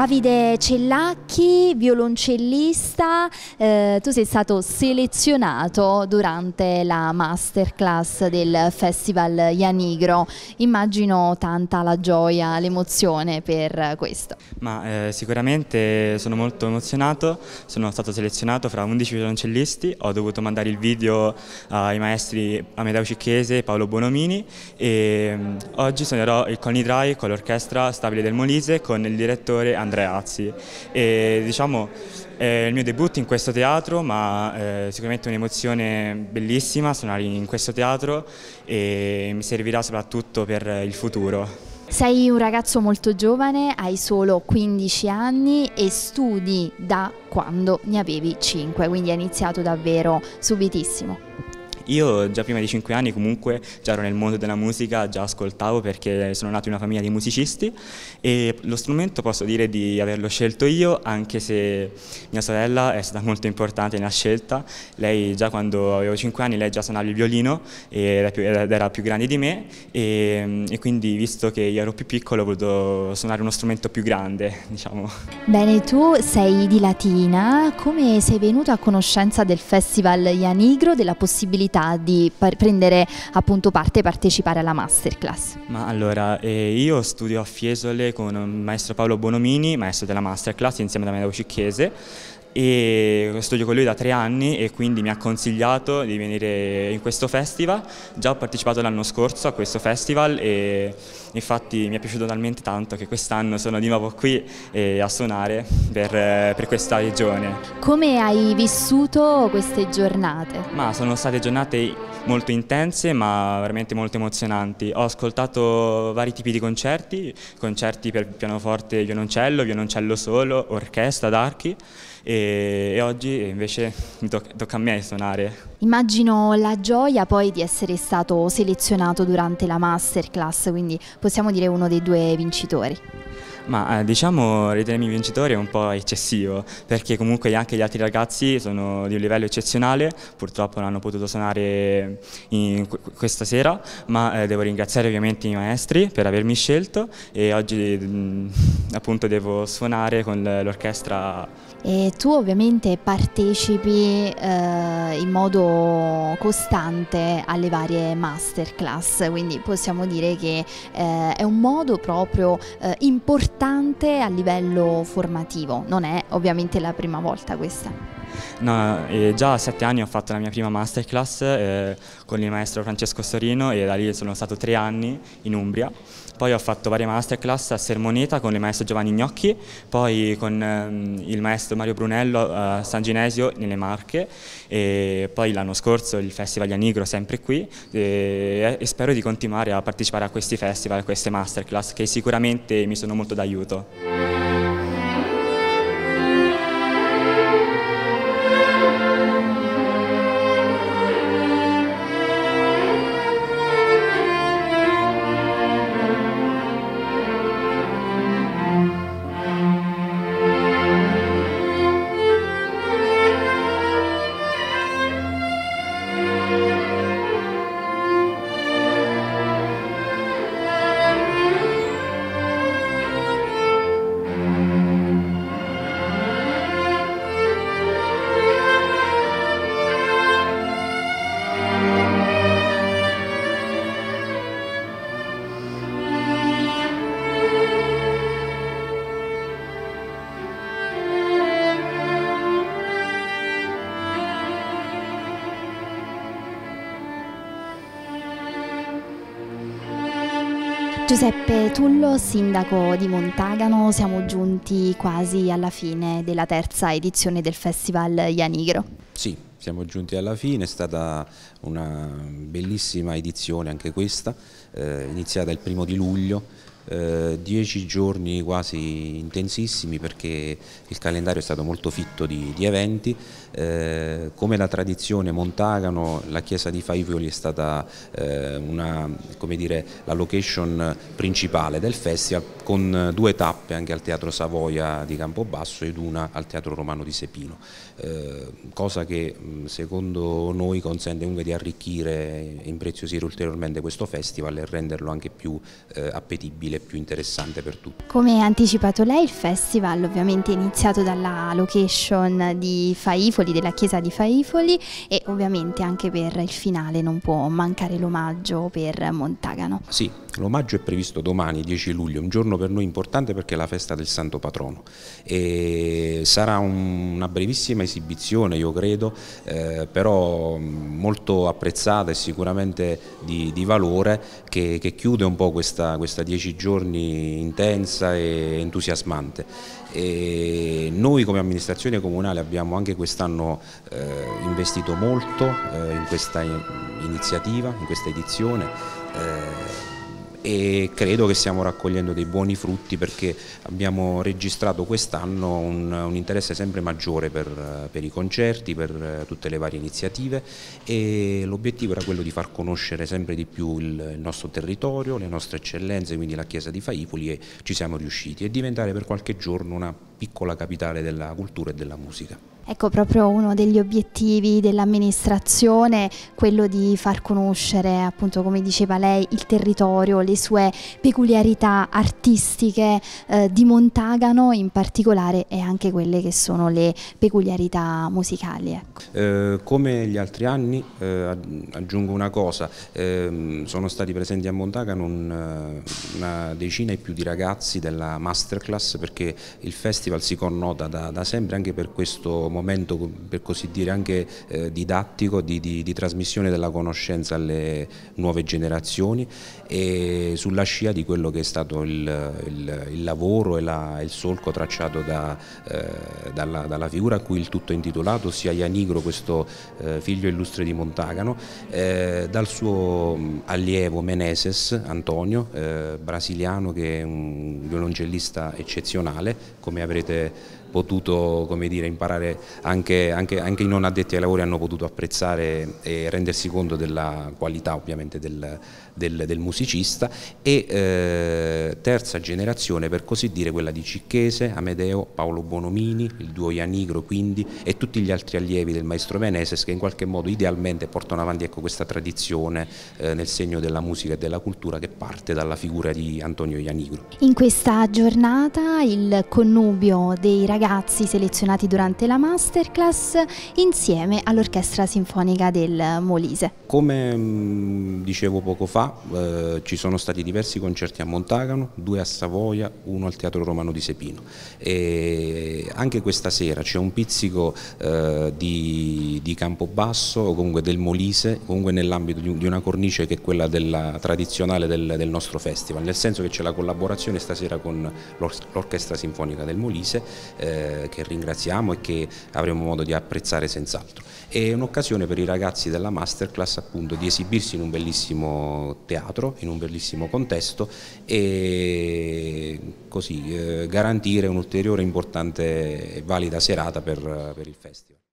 Davide Cellacchi, violoncellista, tu sei stato selezionato durante la masterclass del Festival Janigro. Immagino tanta la gioia, l'emozione per questo. Sicuramente sono molto emozionato, sono stato selezionato fra 11 violoncellisti, ho dovuto mandare il video ai maestri Amedeo Cicchese e Paolo Bonomini e oggi suonerò il Conidrai con l'orchestra Stabile del Molise con il direttore Andrea Azzi. E diciamo è il mio debutto in questo teatro, ma sicuramente un'emozione bellissima suonare in questo teatro e mi servirà soprattutto per il futuro. Sei un ragazzo molto giovane, hai solo 15 anni e studi da quando ne avevi 5, quindi hai iniziato davvero subitissimo. Io già prima di 5 anni comunque già ero nel mondo della musica, già ascoltavo perché sono nato in una famiglia di musicisti e lo strumento posso dire di averlo scelto io, anche se mia sorella è stata molto importante nella scelta. Lei già quando avevo 5 anni lei già suonava il violino ed era più grande di me e quindi visto che io ero più piccolo ho voluto suonare uno strumento più grande, diciamo. Bene, tu sei di Latina, come sei venuto a conoscenza del Festival Janigro, della possibilità di prendere appunto parte e partecipare alla masterclass? Ma allora, io studio a Fiesole con il maestro Paolo Bonomini, maestro della masterclass, insieme ad Amedeo Cicchese, e studio con lui da 3 anni e quindi mi ha consigliato di venire in questo festival. Già ho partecipato l'anno scorso a questo festival e infatti mi è piaciuto talmente tanto che quest'anno sono di nuovo qui a suonare per questa regione. Come hai vissuto queste giornate? Ma sono state giornate molto intense ma veramente molto emozionanti. Ho ascoltato vari tipi di concerti per pianoforte e violoncello, violoncello solo, orchestra d'archi e oggi invece tocca a me suonare. Immagino la gioia poi di essere stato selezionato durante la masterclass, quindi possiamo dire uno dei 2 vincitori. Ma diciamo ritenermi vincitore è un po' eccessivo perché comunque anche gli altri ragazzi sono di un livello eccezionale, purtroppo non hanno potuto suonare questa sera, ma devo ringraziare ovviamente i maestri per avermi scelto e oggi appunto devo suonare con l'orchestra. E tu ovviamente partecipi in modo costante alle varie masterclass, quindi possiamo dire che è un modo proprio importante a livello formativo, non è ovviamente la prima volta questa. No, già a 7 anni ho fatto la mia prima masterclass con il maestro Francesco Storino e da lì sono stato 3 anni in Umbria. Poi ho fatto varie masterclass a Sermoneta con il maestro Giovanni Gnocchi, poi con il maestro Mario Brunello a San Ginesio nelle Marche e poi l'anno scorso il Festival Janigro sempre qui e spero di continuare a partecipare a questi festival, a queste masterclass che sicuramente mi sono molto d'aiuto. Giuseppe Tullo, sindaco di Montagano, siamo giunti quasi alla fine della 3ª edizione del Festival Janigro. Sì, siamo giunti alla fine, è stata una bellissima edizione anche questa, iniziata il 1° di luglio. 10 giorni quasi intensissimi perché il calendario è stato molto fitto di eventi. Come la tradizione Montagano, la chiesa di Faivioli è stata come dire, la location principale del festival, con 2 tappe anche al Teatro Savoia di Campobasso ed una al Teatro Romano di Sepino, cosa che secondo noi consente comunque di arricchire e impreziosire ulteriormente questo festival e renderlo anche più appetibile fruibile e più interessante per tutti. Come ha anticipato lei, il festival ovviamente è iniziato dalla location di Faifoli, della chiesa di Faifoli, e ovviamente anche per il finale non può mancare l'omaggio per Montagano. Sì, l'omaggio è previsto domani, 10 luglio, un giorno per noi importante perché è la festa del Santo Patrono e sarà una brevissima esibizione, io credo, però molto apprezzata e sicuramente di valore, che chiude un po' questa 10 giorni intensa e entusiasmante. E noi come amministrazione comunale abbiamo anche quest'anno investito molto in questa iniziativa, in questa edizione, e credo che stiamo raccogliendo dei buoni frutti, perché abbiamo registrato quest'anno un interesse sempre maggiore per i concerti, per tutte le varie iniziative, e l'obiettivo era quello di far conoscere sempre di più il nostro territorio, le nostre eccellenze, quindi la chiesa di Faifoli, e ci siamo riusciti, e diventare per qualche giorno una piccola capitale della cultura e della musica. Ecco, proprio uno degli obiettivi dell'amministrazione, quello di far conoscere, appunto come diceva lei, il territorio, le sue peculiarità artistiche di Montagano in particolare, e anche quelle che sono le peculiarità musicali. Ecco. Come gli altri anni, aggiungo una cosa, sono stati presenti a Montagano una decina e più di ragazzi della masterclass, perché il festival si connota da sempre anche per questo momento, per così dire, anche didattico, di trasmissione della conoscenza alle nuove generazioni, e sulla scia di quello che è stato il lavoro e il solco tracciato dalla figura a cui il tutto è intitolato, ossia Ianigro, questo figlio illustre di Montagano, dal suo allievo Meneses Antonio, brasiliano, che è un violoncellista eccezionale, come avrete potuto, come dire, imparare, anche i non addetti ai lavori hanno potuto apprezzare e rendersi conto della qualità ovviamente del musicista, e terza generazione, per così dire, quella di Cicchese, Amedeo, Paolo Bonomini, il duo Ianigro quindi, e tutti gli altri allievi del maestro Meneses, che in qualche modo idealmente portano avanti, ecco, questa tradizione nel segno della musica e della cultura che parte dalla figura di Antonio Ianigro. In questa giornata il connubio dei ragazzi selezionati durante la masterclass insieme all'Orchestra Sinfonica del Molise. Come dicevo poco fa, ci sono stati diversi concerti a Montagano, 2 a Savoia, 1 al Teatro Romano di Sepino, e anche questa sera c'è un pizzico di Campobasso, o comunque del Molise, comunque nell'ambito di una cornice che è quella tradizionale del nostro festival, nel senso che c'è la collaborazione stasera con l'Orchestra Sinfonica del Molise, che ringraziamo e che avremo modo di apprezzare senz'altro. È un'occasione per i ragazzi della masterclass, appunto, di esibirsi in un bellissimo teatro, in un bellissimo contesto, e così garantire un'ulteriore importante e valida serata per il festival.